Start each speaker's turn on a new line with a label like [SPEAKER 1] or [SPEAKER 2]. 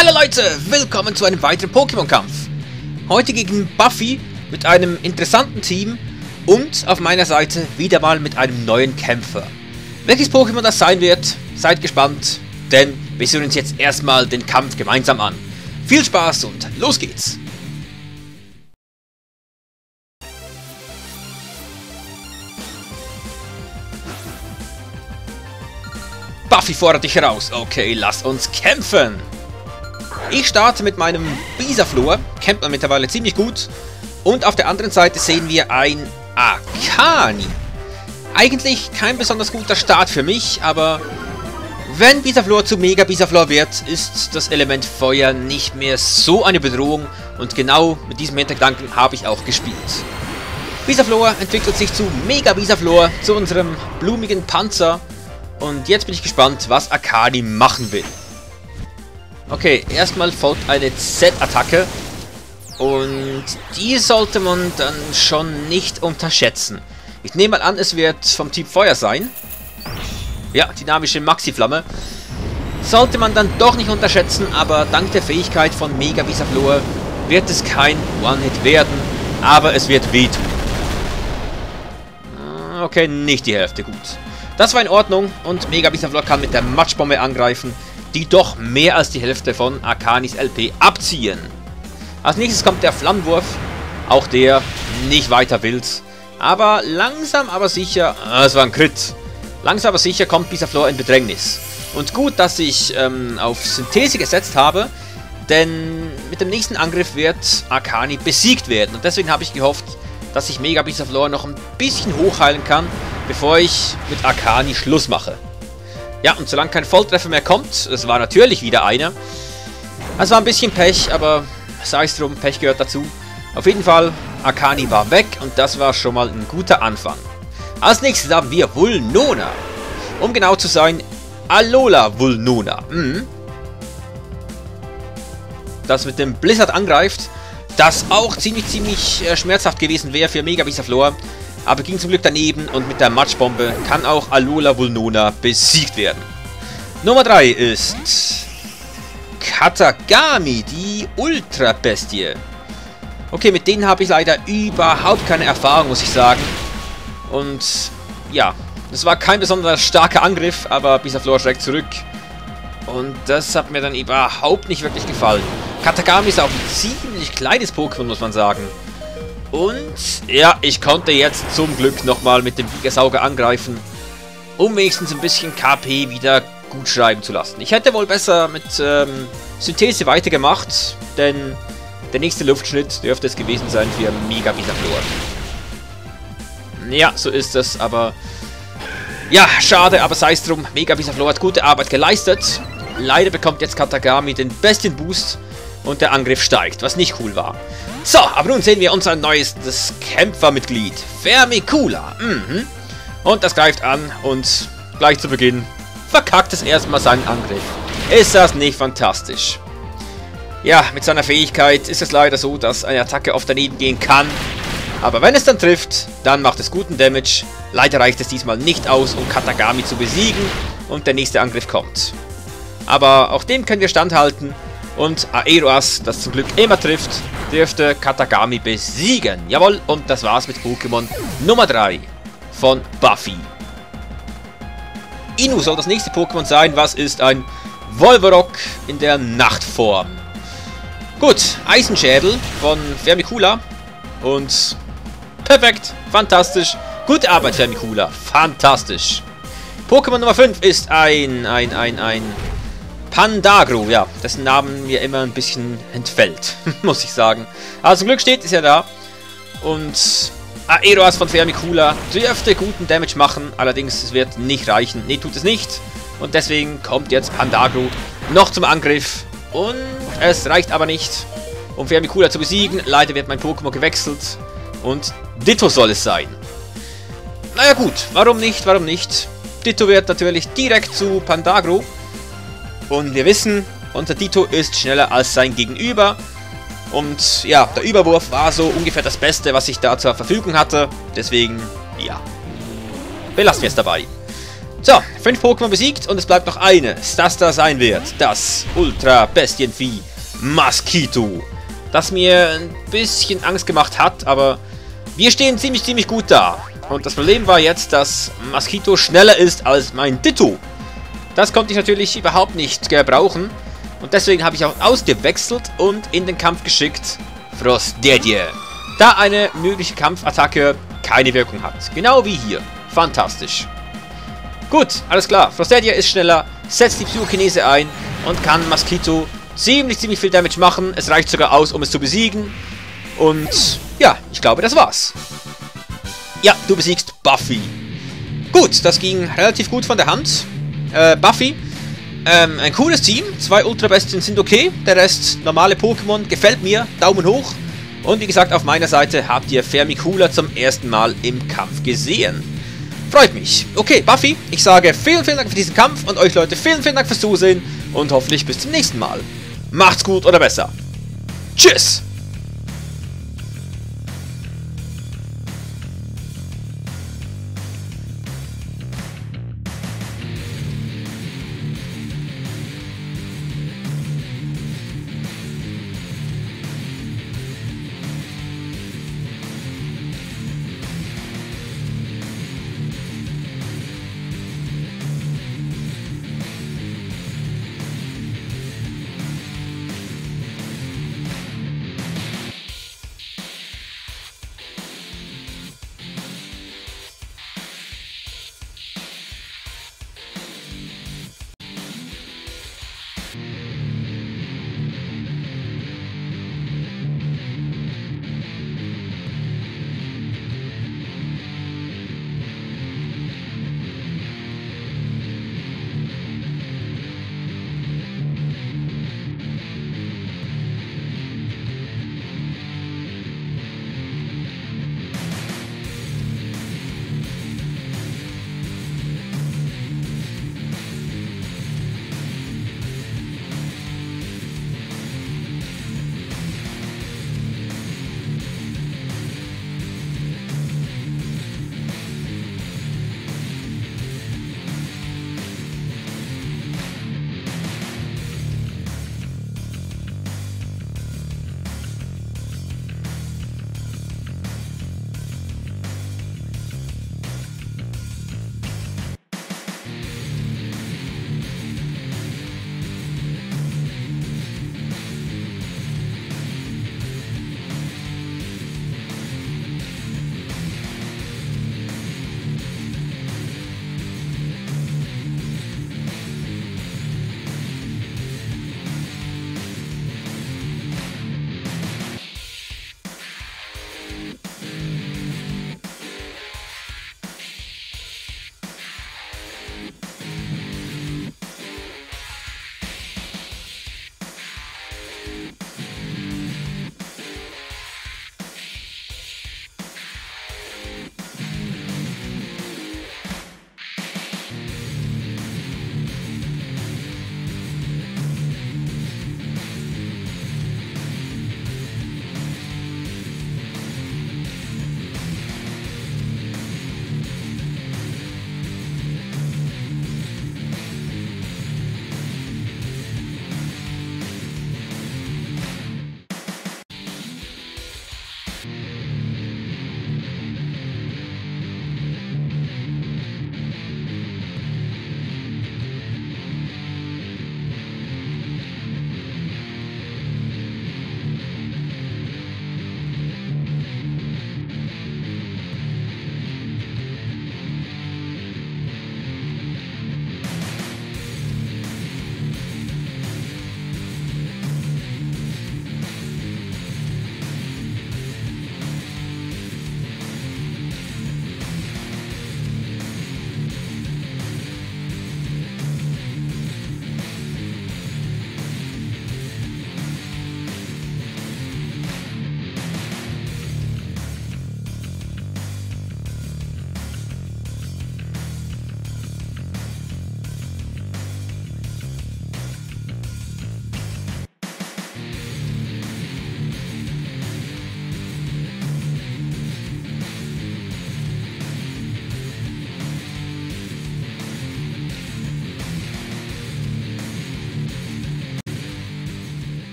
[SPEAKER 1] Hallo Leute, willkommen zu einem weiteren Pokémon-Kampf. Heute gegen Buffy mit einem interessanten Team und auf meiner Seite wieder mal mit einem neuen Kämpfer. Welches Pokémon das sein wird, seid gespannt, denn wir sehen uns jetzt erstmal den Kampf gemeinsam an. Viel Spaß und los geht's! Buffy fordert dich heraus. Okay, lass uns kämpfen. Ich starte mit meinem Bisaflor. Kennt man mittlerweile ziemlich gut. Und auf der anderen Seite sehen wir ein Akani. Eigentlich kein besonders guter Start für mich, aber wenn Bisaflor zu Mega Bisaflor wird, ist das Element Feuer nicht mehr so eine Bedrohung. Und genau mit diesem Hintergedanken habe ich auch gespielt. Bisaflor entwickelt sich zu Mega Bisaflor, zu unserem blumigen Panzer. Und jetzt bin ich gespannt, was Akani machen will. Okay, erstmal folgt eine Z-Attacke. Und die sollte man dann schon nicht unterschätzen. Ich nehme mal an, es wird vom Typ Feuer sein. Ja, dynamische Maxi-Flamme. Sollte man dann doch nicht unterschätzen, aber dank der Fähigkeit von Mega Bisaflor wird es kein One-Hit werden. Aber es wird wehtun. Okay, nicht die Hälfte, gut. Das war in Ordnung und Mega Bisaflor kann mit der Matschbombe angreifen, die doch mehr als die Hälfte von Akanis LP abziehen. Als nächstes kommt der Flammenwurf, auch der nicht weiter wild, aber langsam aber sicher, es war ein Crit, langsam aber sicher kommt Bisaflor in Bedrängnis. Und gut, dass ich auf Synthese gesetzt habe, denn mit dem nächsten Angriff wird Akani besiegt werden und deswegen habe ich gehofft, dass ich Mega Bisaflor noch ein bisschen hochheilen kann, bevor ich mit Akani Schluss mache. Ja, und solange kein Volltreffer mehr kommt, es war natürlich wieder einer. Es war ein bisschen Pech, aber sei es drum, Pech gehört dazu. Auf jeden Fall, Akani war weg und das war schon mal ein guter Anfang. Als nächstes haben wir Vulnona. Um genau zu sein, Alola Vulnona. Das mit dem Blizzard angreift, das auch ziemlich schmerzhaft gewesen wäre für Mega Bisaflor. Aber ging zum Glück daneben und mit der Matschbombe kann auch Alola Vulnona besiegt werden. Nummer 3 ist Katagami, die Ultra-Bestie. Okay, mit denen habe ich leider überhaupt keine Erfahrung, muss ich sagen. Und ja, das war kein besonders starker Angriff, aber Bisaflor schreckt zurück. Und das hat mir dann überhaupt nicht wirklich gefallen. Katagami ist auch ein ziemlich kleines Pokémon, muss man sagen. Und ja, ich konnte jetzt zum Glück nochmal mit dem Gigasauger angreifen, um wenigstens ein bisschen KP wieder gut schreiben zu lassen. Ich hätte wohl besser mit Synthese weitergemacht, denn der nächste Luftschnitt dürfte es gewesen sein für Mega Bisaflor. Ja, so ist es, aber ja, schade, aber sei es drum, Mega Bisaflor hat gute Arbeit geleistet. Leider bekommt jetzt Katagami den Bestien-Boost und der Angriff steigt, was nicht cool war. So, aber nun sehen wir unser neuestes Kämpfermitglied, Vermicula. Und das greift an und gleich zu Beginn verkackt es erstmal seinen Angriff. Ist das nicht fantastisch? Ja, mit seiner Fähigkeit ist es leider so, dass eine Attacke oft daneben gehen kann. Aber wenn es dann trifft, dann macht es guten Damage. Leider reicht es diesmal nicht aus, um Katagami zu besiegen und der nächste Angriff kommt. Aber auch dem können wir standhalten. Und Aeroas, das zum Glück immer trifft, dürfte Katagami besiegen. Jawohl, und das war's mit Pokémon Nummer 3 von Buffy. Inu soll das nächste Pokémon sein. Was ist ein Volvarok in der Nachtform? Gut, Eisenschädel von Vermicula. Und perfekt, fantastisch. Gute Arbeit, Vermicula. Fantastisch. Pokémon Nummer 5 ist ein Pandagro, ja, dessen Namen mir immer ein bisschen entfällt, muss ich sagen. Aber zum Glück steht es ja da. Und Aeroas von Vermicula dürfte guten Damage machen, allerdings es wird nicht reichen. Ne, tut es nicht. Und deswegen kommt jetzt Pandagro noch zum Angriff. Und es reicht aber nicht, um Vermicula zu besiegen. Leider wird mein Pokémon gewechselt. Und Ditto soll es sein. Naja gut, warum nicht, warum nicht? Ditto wird natürlich direkt zu Pandagro. Und wir wissen, unser Ditto ist schneller als sein Gegenüber. Und ja, der Überwurf war so ungefähr das Beste, was ich da zur Verfügung hatte. Deswegen, ja, belassen wir es dabei. So, 5 Pokémon besiegt und es bleibt noch eines, das da sein wird. Das Ultra-Bestienvieh Mosquito. Das mir ein bisschen Angst gemacht hat, aber wir stehen ziemlich gut da. Und das Problem war jetzt, dass Mosquito schneller ist als mein Ditto. Das konnte ich natürlich überhaupt nicht gebrauchen. Und deswegen habe ich auch ausgewechselt und in den Kampf geschickt Frostadie. Da eine mögliche Kampfattacke keine Wirkung hat. Genau wie hier. Fantastisch. Gut, alles klar. Frostadie ist schneller, setzt die Psychokinese ein und kann Mosquito ziemlich viel Damage machen. Es reicht sogar aus, um es zu besiegen. Und ja, ich glaube, das war's. Ja, du besiegst Buffy. Gut, das ging relativ gut von der Hand. Buffy, ein cooles Team. 2 Ultra-Bestien sind okay. Der Rest, normale Pokémon, gefällt mir. Daumen hoch. Und wie gesagt, auf meiner Seite habt ihr Fermicula zum ersten Mal im Kampf gesehen. Freut mich. Okay, Buffy, ich sage vielen Dank für diesen Kampf und euch Leute vielen Dank fürs Zusehen und hoffentlich bis zum nächsten Mal. Macht's gut oder besser. Tschüss!